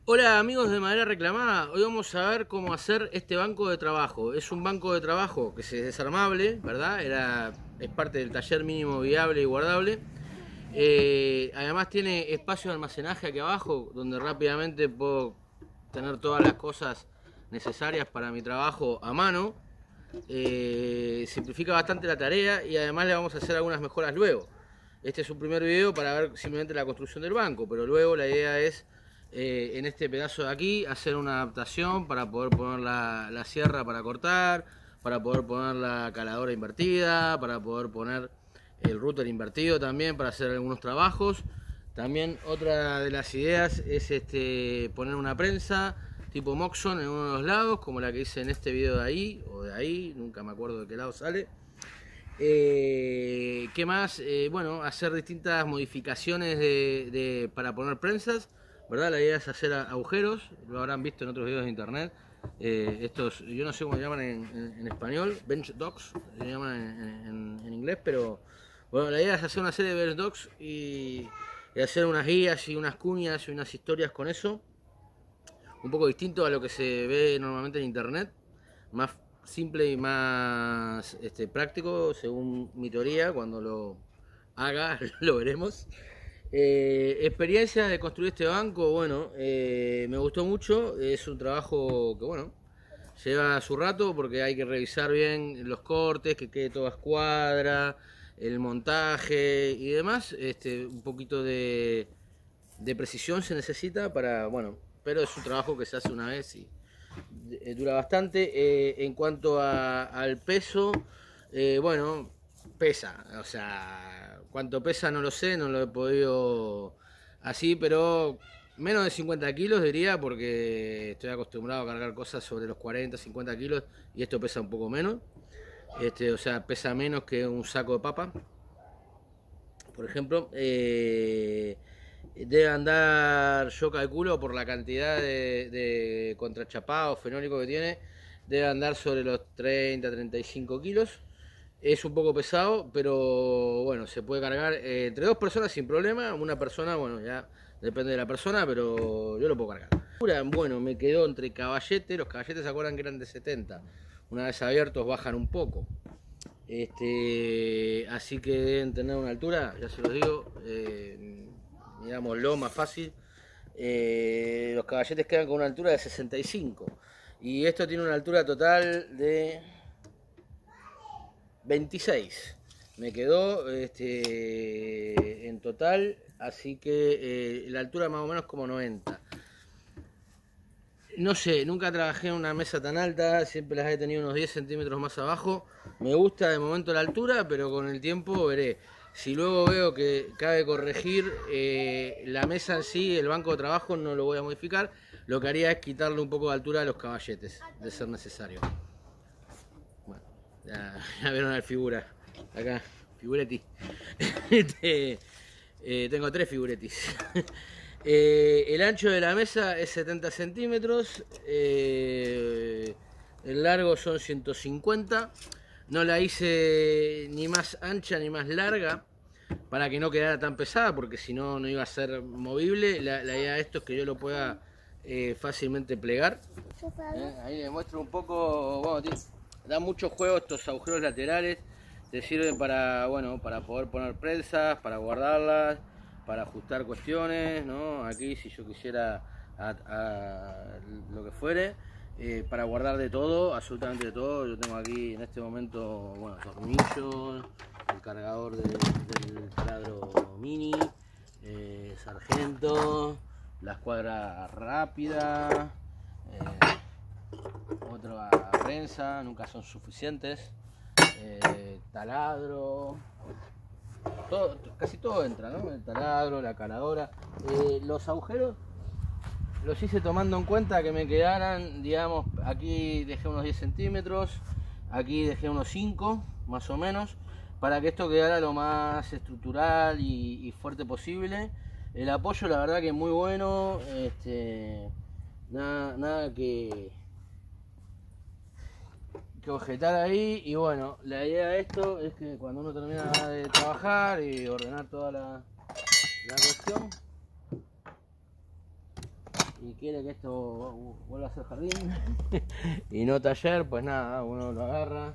Hola amigos de Madera Reclamada, hoy vamos a ver cómo hacer este banco de trabajo. Es un banco de trabajo que es desarmable, ¿verdad? Es parte del taller mínimo viable y guardable. Además tiene espacio de almacenaje aquí abajo, donde rápidamente puedo tener todas las cosas necesarias para mi trabajo a mano. Simplifica bastante la tarea y además le vamos a hacer algunas mejoras luego. Este es un primer video para ver simplemente la construcción del banco, pero luego la idea es en este pedazo de aquí hacer una adaptación para poder poner la sierra para cortar, para poder poner la caladora invertida, para poder poner el router invertido también para hacer algunos trabajos. También otra de las ideas es poner una prensa tipo Moxon en uno de los lados, como la que hice en este video de ahí, o de ahí, nunca me acuerdo de qué lado sale. ¿Qué más? Bueno, hacer distintas modificaciones para poner prensas, ¿verdad? La idea es hacer agujeros, lo habrán visto en otros videos de internet. Estos, yo no sé cómo se llaman en español, bench docks, se llaman en inglés, pero bueno, la idea es hacer una serie de bench docks y hacer unas guías y unas cuñas y unas historias con eso. Un poco distinto a lo que se ve normalmente en internet, más simple y más práctico según mi teoría. Cuando lo haga lo veremos. Experiencia de construir este banco, bueno, me gustó mucho. Es un trabajo que bueno, lleva su rato porque hay que revisar bien los cortes, que quede todo a escuadra, el montaje y demás. Un poquito de precisión se necesita para, bueno, pero es un trabajo que se hace una vez y dura bastante. En cuanto al peso, bueno, pesa, o sea, cuánto pesa no lo sé, no lo he podido así, pero menos de 50 kilos diría, porque estoy acostumbrado a cargar cosas sobre los 40, 50 kilos y esto pesa un poco menos. O sea, pesa menos que un saco de papa, por ejemplo. Debe andar, yo calculo, por la cantidad de contrachapado fenólico que tiene, debe andar sobre los 30-35 kilos. Es un poco pesado, pero bueno, se puede cargar entre dos personas sin problema. Una persona, bueno, ya depende de la persona, pero yo lo puedo cargar. Bueno, me quedó entre caballetes. Los caballetes se acuerdan que eran de 70. Una vez abiertos bajan un poco. Así que deben tener una altura, ya se los digo, digámoslo más fácil. Los caballetes quedan con una altura de 65 y esto tiene una altura total de 26. Me quedó en total, así que la altura más o menos como 90. No sé, nunca trabajé en una mesa tan alta, siempre las he tenido unos 10 centímetros más abajo. Me gusta de momento la altura, pero con el tiempo veré. Si luego veo que cabe corregir la mesa en sí, el banco de trabajo, no lo voy a modificar. Lo que haría es quitarle un poco de altura a los caballetes, de ser necesario. Bueno, ya vieron la figura. Acá, figuretti. Tengo 3 figuretis. El ancho de la mesa es 70 centímetros. El largo son 150. No la hice ni más ancha ni más larga para que no quedara tan pesada, porque si no, no iba a ser movible. La idea de esto es que yo lo pueda fácilmente plegar. Ahí les muestro un poco. Bueno, da mucho juego estos agujeros laterales. Te sirven para, bueno, para poder poner prensas, para guardarlas, para ajustar cuestiones, ¿no? Aquí si yo quisiera lo que fuere. Para guardar de todo, absolutamente de todo. Yo tengo aquí en este momento, bueno, tornillos, el cargador del taladro mini, sargento, la escuadra rápida, otra prensa, nunca son suficientes, taladro, todo, casi todo entra, ¿no? El taladro, la caladora, los agujeros. Los hice tomando en cuenta que me quedaran, digamos, aquí dejé unos 10 centímetros, aquí dejé unos 5, más o menos, para que esto quedara lo más estructural y fuerte posible. El apoyo, la verdad que es muy bueno, nada que objetar ahí. Y bueno, la idea de esto es que cuando uno termina de trabajar y ordenar toda la cuestión, y quiere que esto vuelva a ser jardín y no taller, pues nada, uno lo agarra,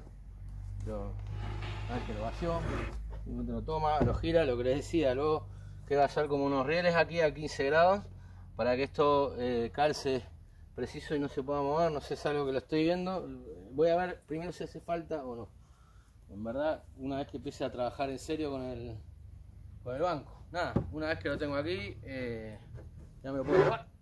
que lo vació, uno lo toma, lo gira, lo que les decía, luego que va a hacer como unos rieles aquí a 15 grados para que esto calce preciso y no se pueda mover. No sé, es algo que lo estoy viendo, voy a ver primero si hace falta o no. En verdad, una vez que empiece a trabajar en serio con el banco, nada, una vez que lo tengo aquí, ya me lo puedo llevar.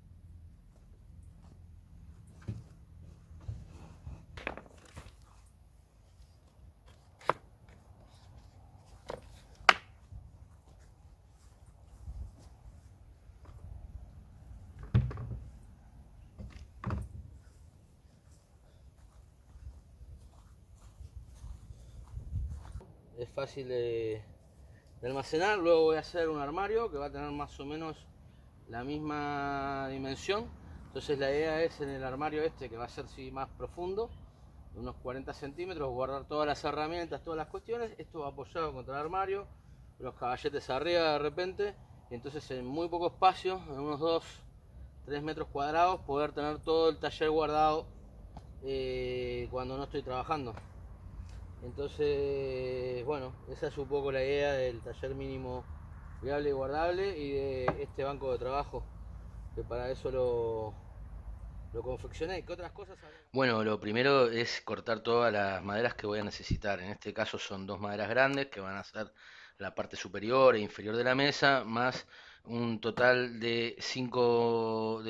Es fácil de almacenar. Luego voy a hacer un armario que va a tener más o menos la misma dimensión. Entonces la idea es en el armario este, que va a ser sí, más profundo, de unos 40 centímetros, guardar todas las herramientas, todas las cuestiones. Esto va apoyado contra el armario, los caballetes arriba de repente, y entonces en muy poco espacio, en unos 2-3 metros cuadrados, poder tener todo el taller guardado cuando no estoy trabajando. Entonces, bueno, esa es un poco la idea del taller mínimo viable y guardable y de este banco de trabajo, que para eso lo confeccioné. ¿Qué otras cosas? Bueno, lo primero es cortar todas las maderas que voy a necesitar. En este caso son 2 maderas grandes que van a ser la parte superior e inferior de la mesa, más un total de 5,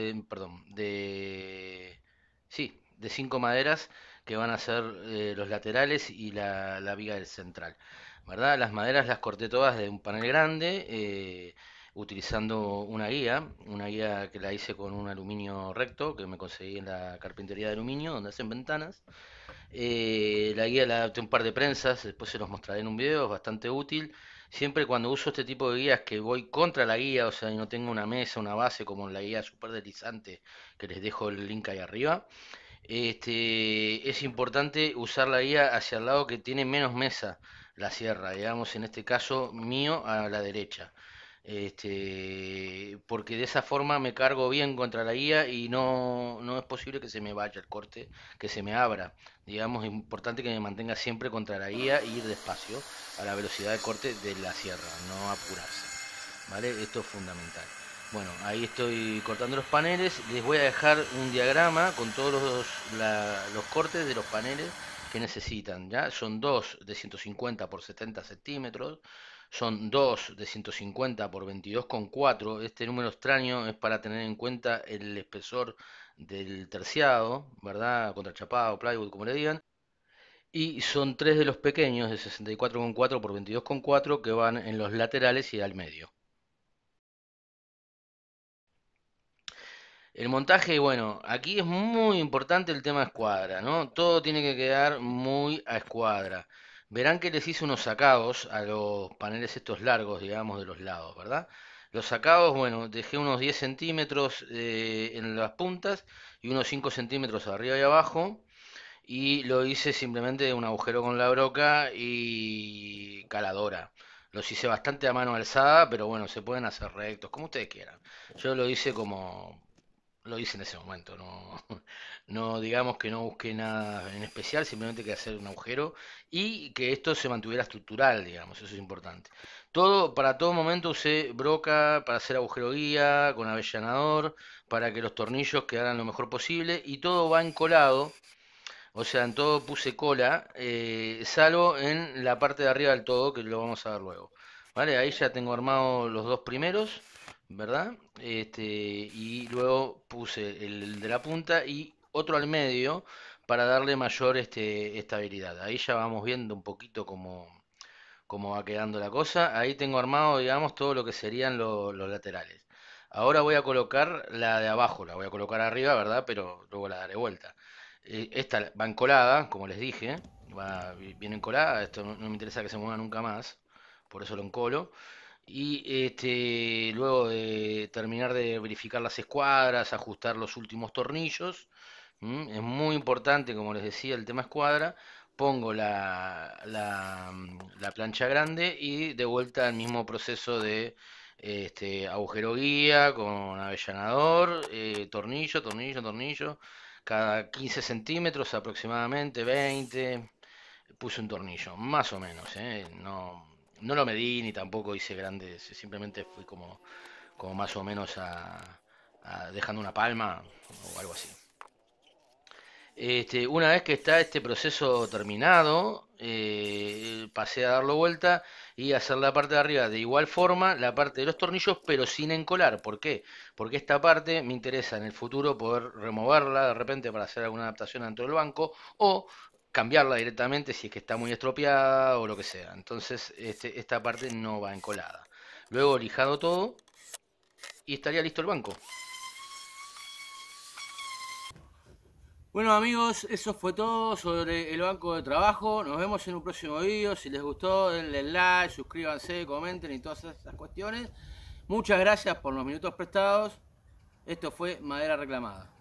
de 5 maderas que van a ser los laterales y la viga del central, ¿verdad? Las maderas las corté todas de un panel grande, utilizando una guía que la hice con un aluminio recto que me conseguí en la carpintería de aluminio donde hacen ventanas. La guía la adapté un par de prensas, después se los mostraré en un video, es bastante útil. Siempre cuando uso este tipo de guías que voy contra la guía, o sea, y no tengo una mesa, una base como en la guía super deslizante que les dejo el link ahí arriba, es importante usar la guía hacia el lado que tiene menos mesa la sierra, digamos, en este caso mío a la derecha. Porque de esa forma me cargo bien contra la guía y no es posible que se me vaya el corte, que se me abra. Digamos, es importante que me mantenga siempre contra la guía y ir despacio a la velocidad de corte de la sierra, no apurarse. ¿Vale? Esto es fundamental. Bueno, ahí estoy cortando los paneles. Les voy a dejar un diagrama con todos los cortes de los paneles que necesitan. ¿Ya? Son 2 de 150 por 70 centímetros. Son 2 de 150 por 22,4. Este número extraño es para tener en cuenta el espesor del terciado, ¿verdad? Contrachapado, plywood, como le digan. Y son 3 de los pequeños de 64,4 por 22,4 que van en los laterales y al medio. El montaje, bueno, aquí es muy importante el tema escuadra, ¿no? Todo tiene que quedar muy a escuadra. Verán que les hice unos sacados a los paneles estos largos, digamos, de los lados, ¿verdad? Los sacados, bueno, dejé unos 10 centímetros en las puntas y unos 5 centímetros arriba y abajo. Y lo hice simplemente un agujero con la broca y caladora. Los hice bastante a mano alzada, pero bueno, se pueden hacer rectos, como ustedes quieran. Yo lo hice como lo hice en ese momento, no, no digamos que no busqué nada en especial, simplemente que hacer un agujero y que esto se mantuviera estructural, digamos, eso es importante. Para todo momento usé broca para hacer agujero guía, con avellanador, para que los tornillos quedaran lo mejor posible y todo va encolado, o sea, en todo puse cola, salvo en la parte de arriba del todo, que lo vamos a ver luego. ¿Vale? Ahí ya tengo armado los dos primeros, ¿verdad? Y luego puse el de la punta y otro al medio para darle mayor estabilidad. Ahí ya vamos viendo un poquito cómo va quedando la cosa. Ahí tengo armado, digamos, todo lo que serían los laterales. Ahora voy a colocar la de abajo, la voy a colocar arriba, ¿verdad? Pero luego la daré vuelta. Esta va encolada, como les dije, va bien encolada, esto no me interesa que se mueva nunca más, por eso lo encolo. Y luego de terminar de verificar las escuadras, ajustar los últimos tornillos, es muy importante, como les decía, el tema escuadra. Pongo la plancha grande y de vuelta al mismo proceso de agujero guía con avellanador, tornillo, cada 15 centímetros aproximadamente, 20, puse un tornillo, más o menos, no lo medí ni tampoco hice grandes, simplemente fui como más o menos dejando una palma o algo así. Una vez que está este proceso terminado, pasé a darlo vuelta y hacer la parte de arriba de igual forma, la parte de los tornillos, pero sin encolar. ¿Por qué? Porque esta parte me interesa en el futuro poder removerla de repente para hacer alguna adaptación dentro del banco o cambiarla directamente si es que está muy estropeada o lo que sea. Entonces, esta parte no va encolada. Luego lijado todo y estaría listo el banco. Bueno amigos, eso fue todo sobre el banco de trabajo. Nos vemos en un próximo video. Si les gustó, denle like, suscríbanse, comenten y todas esas cuestiones. Muchas gracias por los minutos prestados. Esto fue Madera Reclamada.